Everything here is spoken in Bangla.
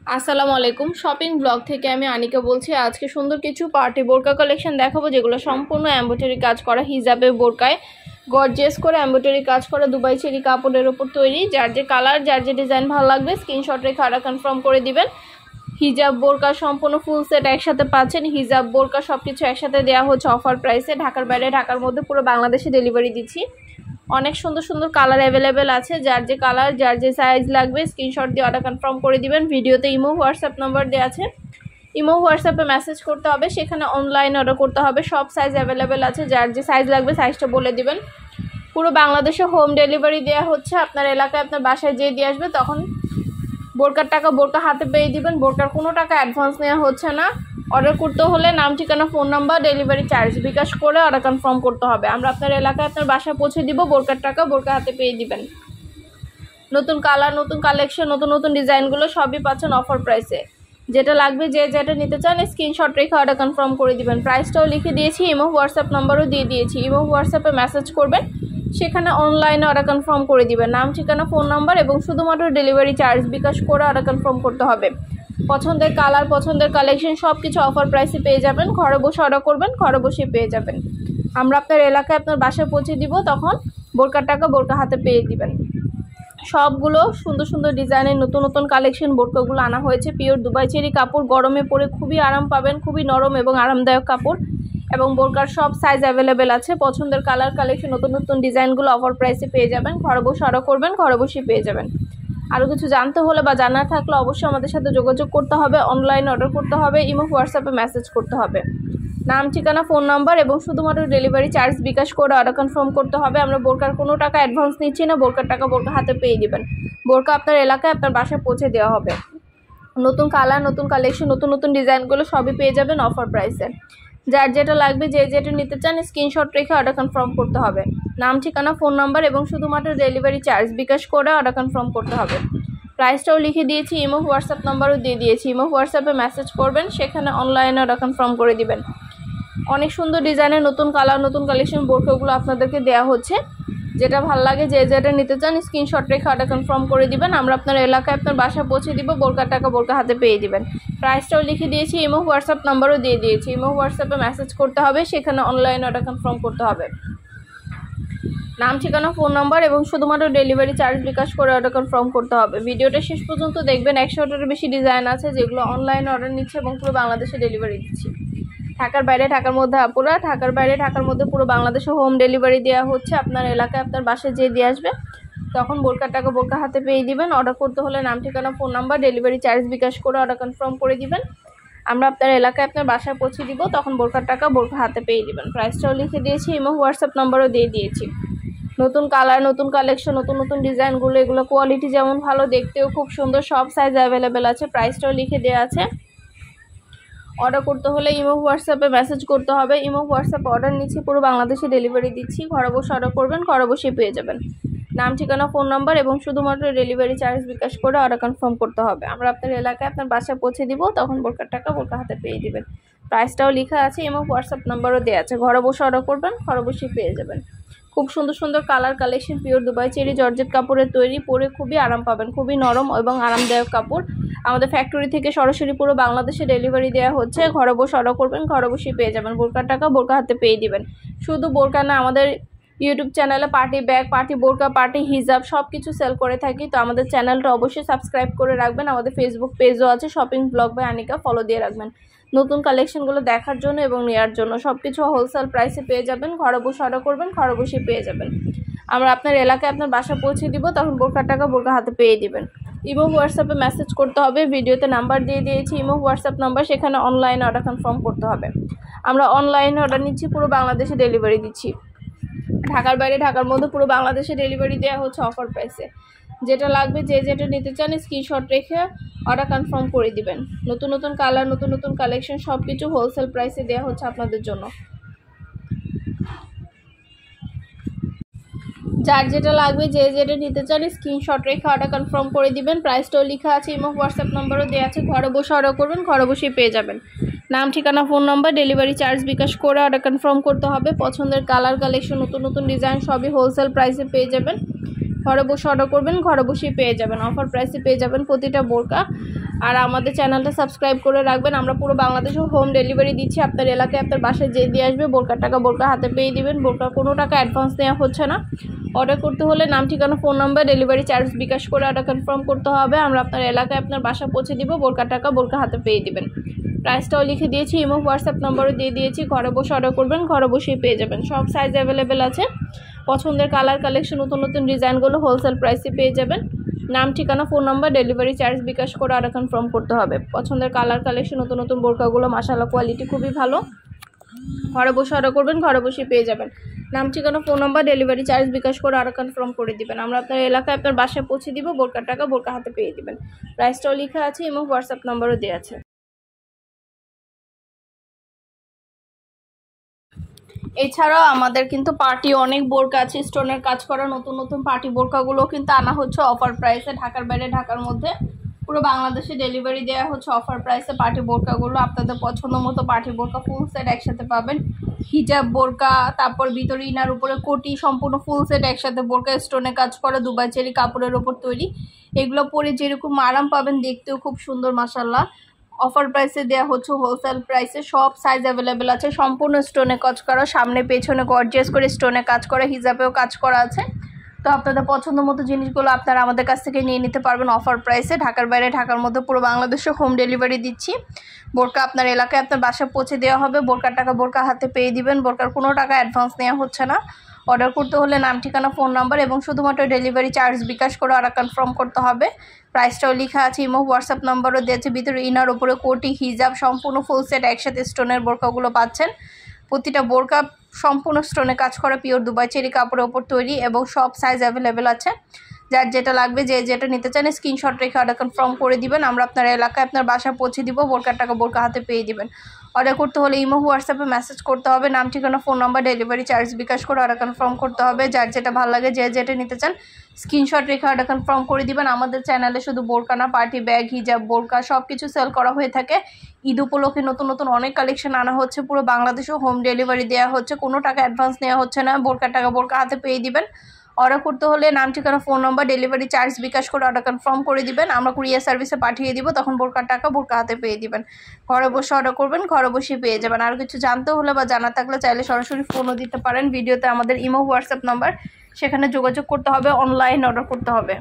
আসসালামু আলাইকুম শপিং ব্লগ থেকে আমি আনিকা বলছি। আজকে সুন্দর কিছু পার্টি বোরকা কালেকশন দেখাবো, যেগুলো সম্পূর্ণ এমব্রয়ডারি কাজ করা হিজাবে বোরকায় গর্জিয়াস করে এমব্রয়ডারি কাজ করা দুবাই চেরি কাপড়ের উপর তৈরি। যার যে কালার, যার যে ডিজাইন ভালো লাগবে স্ক্রিনশট রেখে অর্ডার কনফার্ম করে দিবেন। হিজাব বোরকা সম্পূর্ণ ফুল সেট একসাথে পাচ্ছেন। হিজাব বোরকা সব কিছু একসাথে দেওয়া হচ্ছে অফার প্রাইসে। ঢাকার বাইরে, ঢাকার মধ্যে পুরো বাংলাদেশে ডেলিভারি দিচ্ছি। অনেক সুন্দর সুন্দর কালার অ্যাভেলেবেল আছে। যার যে কালার, যার যে সাইজ লাগবে স্ক্রিনশট দিয়ে অর্ডার কনফার্ম করে দিবেন। ভিডিওতে ইমো হোয়াটসঅ্যাপ নাম্বার দেওয়া আছে, ইমো হোয়াটসঅ্যাপে মেসেজ করতে হবে, সেখানে অনলাইন অর্ডার করতে হবে। সব সাইজ অ্যাভেলেবেল আছে। যার যে সাইজ লাগবে সাইজটা বলে দিবেন। পুরো বাংলাদেশে হোম ডেলিভারি দেওয়া হচ্ছে। আপনার এলাকায় আপনার বাসায় যেয়ে দিয়ে আসবে, তখন বোরকার টাকা বোরকা হাতে পেয়ে দিবেন। বোরকার কোনো টাকা অ্যাডভান্স নেওয়া হচ্ছে না। অর্ডার করতে হলে নাম, ঠিকানা, phone number, delivery charge bKash করে অর্ডার কনফার্ম করতে হবে। আমরা আপনার এলাকায় আপনার বাসায় পৌঁছে দিব। বোরকার টাকা বোরকা হাতে পেয়ে দিবেন। নতুন কালার, নতুন কালেকশন, নতুন নতুন ডিজাইনগুলো সবই পাচ্ছেন অফার প্রাইসে। যেটা লাগবে, যে যেটা নিতে চান স্ক্রিনশট রেখে অর্ডার কনফার্ম করে দিবেন। প্রাইসটাও লিখে দিয়েছি, ইমো হোয়াটসঅ্যাপ নাম্বারও দিয়ে দিয়েছি। ইমো হোয়াটসঅ্যাপে মেসেজ করবেন, সেখানে অনলাইনে অর্ডার কনফার্ম করে দিবেন। নাম, ঠিকানা, ফোন নাম্বার এবং শুধুমাত্র ডেলিভারি চার্জ বিকাশ করে অর্ডার কনফার্ম করতে হবে। পছন্দের কালার, পছন্দের কালেকশন সব কিছু অফার প্রাইসে পেয়ে যাবেন। ঘরে বসে অর্ডার করবেন, ঘরে বসে পেয়ে যাবেন। আমরা আপনার এলাকায় আপনার বাসায় পৌঁছে দিব, তখন বোরকার টাকা বোরকা হাতে পেয়ে দিবেন। সবগুলো সুন্দর সুন্দর ডিজাইনের নতুন নতুন কালেকশন বোরকাগুলো আনা হয়েছে। পিওর দুবাই চেরি কাপড়, গরমে পরে খুবই আরাম পাবেন। খুবই নরম এবং আরামদায়ক কাপড় এবং বোরকার সব সাইজ অ্যাভেলেবেল আছে। পছন্দের কালার, কালেকশন, নতুন নতুন ডিজাইনগুলো অফার প্রাইসে পেয়ে যাবেন। ঘরে বসে অর্ডার করবেন, ঘরে বসে পেয়ে যাবেন। আরও কিছু জানতে হলে বা জানার থাকলে অবশ্যই আমাদের সাথে যোগাযোগ করতে হবে। অনলাইন অর্ডার করতে হবে, ইমো হোয়াটসঅ্যাপে মেসেজ করতে হবে। নাম, ঠিকানা, ফোন নাম্বার এবং শুধুমাত্র ডেলিভারি চার্জ বিকাশ করে অর্ডার কনফার্ম করতে হবে। আমরা বোরকার কোনো টাকা অ্যাডভান্স নিচ্ছি না। বোরকার টাকা বোরকা হাতে পেয়ে দিবেন। বোরকা আপনার এলাকায় আপনার বাসায় পৌঁছে দেওয়া হবে। নতুন কালার, নতুন কালেকশন, নতুন নতুন ডিজাইনগুলো সবই পেয়ে যাবেন অফার প্রাইসে। যার যেটা লাগবে, যে যেটা নিতে চান স্ক্রিনশট রেখে অর্ডার কনফার্ম করতে হবে। নাম, ঠিকানা, ফোন নাম্বার এবং শুধুমাত্র ডেলিভারি চার্জ বিকাশ করে অর্ডার কনফার্ম করতে হবে। প্রাইসটাও লিখে দিয়েছি, ইমো হোয়াটসঅ্যাপ নাম্বারও দিয়ে দিয়েছি। ইমো হোয়াটসঅ্যাপে মেসেজ করবেন, সেখানে অনলাইনে অর্ডার কনফার্ম করে দিবেন। অনেক সুন্দর ডিজাইনের নতুন কালার, নতুন কালেকশন বোরকাগুলো আপনাদেরকে দেওয়া হচ্ছে। যেটা ভালো লাগে, যে যেটা নিতে চান স্ক্রিনশট রেখে অর্ডার কনফার্ম করে দিবেন। আমরা আপনার এলাকায় আপনার বাসায় পৌঁছে দিব। বোরকার টাকা বোরকা হাতে পেয়ে দিবেন। প্রাইসটাও লিখে দিয়েছি, ইমো হোয়াটসঅ্যাপ নাম্বারও দিয়ে দিয়েছি। ইমো হোয়াটসঅ্যাপে মেসেজ করতে হবে, সেখানে অনলাইনে অর্ডার কনফার্ম করতে হবে। নাম, ঠিকানা, ফোন নাম্বার এবং শুধুমাত্র ডেলিভারি চার্জ বিকাশ করে অর্ডার কনফার্ম করতে হবে। ভিডিওটা শেষ পর্যন্ত দেখবেন। 100টারও বেশি ডিজাইন আছে, যেগুলো অনলাইনে অর্ডার নিচ্ছে এবং পুরো বাংলাদেশে ডেলিভারি দিচ্ছি। ঢাকার বাইরে, ঢাকার মধ্যে আপুরা, ঢাকার বাইরে, ঢাকার মধ্যে পুরো বাংলাদেশে হোম ডেলিভারি দেওয়া হচ্ছে। আপনার এলাকায় আপনার বাসায় যেয়ে দিয়ে আসবে, তখন বোরকার টাকা বোরকা হাতে পেয়ে দিবেন। অর্ডার করতে হলে নাম, ঠিকানা, phone number, delivery charge bKash করে অর্ডার কনফার্ম করে দিবেন। আমরা আপনার এলাকায় আপনার বাসায় পৌঁছে দিব, তখন বোরকার টাকা বোরকা হাতে পেয়ে দিবেন। প্রাইসটাও লিখে দিয়েছি, ইমো হোয়াটসঅ্যাপ নাম্বারও দিয়ে দিয়েছি। নতুন কালার, নতুন কালেকশন, নতুন নতুন ডিজাইনগুলো, এগুলো কোয়ালিটি যেমন ভালো, দেখতেও খুব সুন্দর। সব সাইজ অ্যাভেলেবেল আছে। প্রাইসটাও লিখে দেওয়া আছে। অর্ডার করতে হলে ইমো হোয়াটসঅ্যাপে মেসেজ করতে হবে। ইমো হোয়াটসঅ্যাপে অর্ডার নিচ্ছি, পুরো বাংলাদেশে ডেলিভারি দিচ্ছি। ঘরে বসে অর্ডার করবেন, ঘরে বসে পেয়ে যাবেন। নাম, ঠিকানা, ফোন নাম্বার এবং শুধুমাত্র ডেলিভারি চার্জ বিকাশ করে অর্ডার কনফার্ম করতে হবে। আমরা আপনার এলাকায় আপনার বাসায় পৌঁছে দিব, তখন বোরকার টাকা বোরকা হাতে পেয়ে দিবেন। প্রাইসটাও লেখা আছে, ইমো হোয়াটসঅ্যাপ নাম্বারও দেওয়া আছে। ঘরে বসে অর্ডার করবেন, ঘরে বসে পেয়ে যাবেন। খুব সুন্দর সুন্দর colour collection, pure Dubai cherry georgette কাপড়ের তৈরি। পরে খুবই আরাম পাবেন। খুবই নরম এবং আরামদায়ক কাপড়। আমাদের ফ্যাক্টরি থেকে সরাসরি পুরো বাংলাদেশে ডেলিভারি দেওয়া হচ্ছে। ঘরে বসে অর্ডার করবেন, ঘরে বসে পেয়ে যাবেন। বোরকার টাকা বোরকা হাতে পেয়ে দিবেন। শুধু বোরকা না, আমাদের ইউটিউব চ্যানেলে পার্টি ব্যাগ, পার্টি বোরকা, পার্টি হিজাব সব কিছু সেল করে থাকি। তো আমাদের চ্যানেলটা অবশ্যই সাবস্ক্রাইব করে রাখবেন। আমাদের ফেসবুক পেজও আছে, shopping blog by Anika, follow দিয়ে রাখবেন। নতুন কালেকশনগুলো দেখার জন্য এবং নেওয়ার জন্য। সব কিছু হোলসেল প্রাইসে পেয়ে যাবেন। ঘরে বসে অর্ডার করবেন, ঘরে বসে পেয়ে যাবেন। আমরা আপনার এলাকায় আপনার বাসা পৌঁছে দিব, তখন বোরকার টাকা বোরকা হাতে পেয়ে দিবেন। ইমো হোয়াটসঅ্যাপে মেসেজ করতে হবে। ভিডিওতে নাম্বার দিয়ে দিয়েছি, ইমো হোয়াটসঅ্যাপ নাম্বার, সেখানে অনলাইনে অর্ডার কনফার্ম করতে হবে। আমরা অনলাইনে অর্ডার নিচ্ছি, পুরো বাংলাদেশে ডেলিভারি দিচ্ছি। ঢাকার বাইরে, ঢাকার মধ্যে পুরো বাংলাদেশে ডেলিভারি দেওয়া হচ্ছে অফার প্রাইসে। যেটা লাগবে, যে যেটা নিতে চান স্ক্রিনশট রেখে অর্ডার কনফার্ম করে দিবেন। নতুন নতুন কালার, নতুন নতুন কালেকশন সব কিছু হোলসেল প্রাইসে দেওয়া হচ্ছে আপনাদের জন্য। যার যেটা লাগবে, যে যেটা নিতে চান স্ক্রিনশট রেখে অর্ডার কনফার্ম করে দিবেন। প্রাইসটাও লেখা আছে, ইমো হোয়াটসঅ্যাপ নাম্বারও দেওয়া আছে। ঘরে বসে অর্ডার করবেন, ঘরে বসেই পেয়ে যাবেন। নাম, ঠিকানা, phone number, delivery charge bKash করে অর্ডার কনফার্ম করতে হবে। পছন্দের কালার, কালেকশন, নতুন নতুন ডিজাইন সবই হোলসেল প্রাইসে পেয়ে যাবেন। ঘরে বসে অর্ডার করবেন, ঘরে বসেই পেয়ে যাবেন। অফার প্রাইসে পেয়ে যাবেন প্রতিটা বোরকা। আর আমাদের চ্যানেলটা সাবস্ক্রাইব করে রাখবেন। আমরা পুরো বাংলাদেশে হোম ডেলিভারি দিচ্ছি। আপনার এলাকায় আপনার বাসায় যে দিয়ে আসবে, বোরকার টাকা বোরকা হাতে পেয়ে দিবেন। বোরকার কোনো টাকা অ্যাডভান্স নেওয়া হচ্ছে না। অর্ডার করতে হলে নাম, ঠিকানা, phone number, delivery charge bKash করে অর্ডার কনফার্ম করতে হবে। আমরা আপনার এলাকায় আপনার বাসা পৌঁছে দিব। বোরকার টাকা বোরকা হাতে পেয়ে দিবেন। প্রাইসটাও লিখে দিয়েছি, ইমো হোয়াটসঅ্যাপ নাম্বারও দিয়ে দিয়েছি। ঘরে বসে অর্ডার করবেন, ঘরে বসেই পেয়ে যাবেন। সব সাইজ অ্যাভেলেবেল আছে। পছন্দের কালার কালেকশন, নতুন নতুন ডিজাইনগুলো হোলসেল প্রাইসে পেয়ে যাবেন। নাম, ঠিকানা, phone number, delivery charge bKash করে অর্ডার কনফার্ম করতে হবে। পছন্দের কালার কালেকশন, নতুন নতুন বোরকাগুলো মাশাআল্লাহ কোয়ালিটি খুবই ভালো। ঘরে বসে অর্ডার করবেন, ঘরে বসে পেয়ে যাবেন। নাম, ঠিকানা, phone number, delivery charge bKash করে অর্ডার কনফার্ম করে দিবেন। আমরা আপনার এলাকায় আপনার বাসায় পৌঁছে দিব। বোরকার টাকা বোরকা হাতে পেয়ে দিবেন। প্রাইসটাও লেখা আছে, এবং হোয়াটসঅ্যাপ নাম্বারও দেওয়া আছে। এছাড়াও আমাদের কিন্তু পার্টি অনেক বোরকা আছে, স্টোনের কাজ করা নতুন নতুন পার্টি বোরকাগুলো কিন্তু আনা হচ্ছে অফার প্রাইসে। ঢাকার বাইরে, ঢাকার মধ্যে পুরো বাংলাদেশে ডেলিভারি দেওয়া হচ্ছে অফার প্রাইসে। পার্টি বোরকাগুলো আপনাদের পছন্দ মতো পার্টি বোরকা ফুল সেট একসাথে পাবেন। হিজাব বোরকা, তারপর ভিতরে ইনার উপরে কোটি, সম্পূর্ণ ফুল সেট একসাথে বোরকা, স্টোনে কাজ করা, দুবাই চেরি কাপড়ের ওপর তৈরি। এগুলো পরে যেরকম আরাম পাবেন, দেখতেও খুব সুন্দর মাশাআল্লাহ। অফার প্রাইসে দেওয়া হচ্ছে হোলসেল প্রাইসে। সব সাইজ অ্যাভেলেবেল আছে। সম্পূর্ণ স্টোনে কাজ করা, সামনে পেছনে গর্জিয়াস করে স্টোনে কাজ করা, হিজাবেও কাজ করা আছে। তো আপনাদের পছন্দ মতো জিনিসগুলো আপনারা আমাদের কাছ থেকে নিয়ে নিতে পারবেন অফার প্রাইসে। ঢাকার বাইরে, ঢাকার মধ্যে পুরো বাংলাদেশে হোম ডেলিভারি দিচ্ছি। বোরকা আপনার এলাকায় আপনার বাসায় পৌঁছে দেওয়া হবে। বোরকার টাকা বোরকা হাতে পেয়ে দিবেন। বোরকার কোনো টাকা অ্যাডভান্স নেওয়া হচ্ছে না। অর্ডার করতে হলে নাম, ঠিকানা, ফোন নাম্বার এবং শুধুমাত্র ডেলিভারি চার্জ বিকাশ করে অর্ডার কনফার্ম করতে হবে। প্রাইসটাও লেখা আছে, ইমো হোয়াটসঅ্যাপ নাম্বারও দিয়েছে। ভিতরে ইনার উপরে কোটি, হিজাব, সম্পূর্ণ ফুল সেট একসাথে স্টোনের বোরকাগুলো পাচ্ছেন। প্রতিটা বোরকা সম্পূর্ণ স্টোনে কাজ করা, পিওর দুবাই চেরি কাপড়ের ওপর তৈরি, এবং সব সাইজ অ্যাভেলেবেল আছে। যার যেটা লাগবে, যে যেটা নিতে চান স্ক্রিনশট রেখে অর্ডার কনফার্ম করে দিবেন। আমরা আপনার এলাকায় আপনার বাসা পৌঁছে দিব। বোরকার টাকা বোরকা হাতে পেয়ে দিবেন। অর্ডার করতে হলে ইমো হোয়াটসঅ্যাপে মেসেজ করতে হবে। নাম, ঠিকানা, phone number, delivery charge bKash করে অর্ডার কনফার্ম করতে হবে। যার যেটা ভালো লাগে, যে যেটা নিতে চান স্ক্রিনশট রেখে অর্ডার কনফার্ম করে দিবেন। আমাদের চ্যানেলে শুধু বোরকা না, পার্টি ব্যাগ, হিজাব, বোরকা সব কিছু সেল করা হয়ে থাকে। ঈদ উপলক্ষে নতুন নতুন অনেক কালেকশন আনা হচ্ছে। পুরো বাংলাদেশেও হোম ডেলিভারি দেওয়া হচ্ছে। কোনো টাকা অ্যাডভান্স নেওয়া হচ্ছে না। বোরকার টাকা বোরকা হাতে পেয়ে দিবেন। অর্ডার করতে হলে নাম, ঠিকানা, phone number, delivery charge bKash করে অর্ডার কনফার্ম করে দিবেন। আমরা কুরিয়ার সার্ভিসে পাঠিয়ে দিব। তখন বোরকার টাকা বোরকা হাতে পেয়ে দিবেন। ঘরে বসে অর্ডার করবেন, ঘরে বসে পেয়ে যাবেন। আর কিছু জানতে হলে বা জানা থাকলে চাইলে সরাসরি ফোনও দিতে পারেন। ভিডিওতে আমাদের ইমো হোয়াটসঅ্যাপ নাম্বার, সেখানে যোগাযোগ করতে হবে, অনলাইন অর্ডার করতে হবে।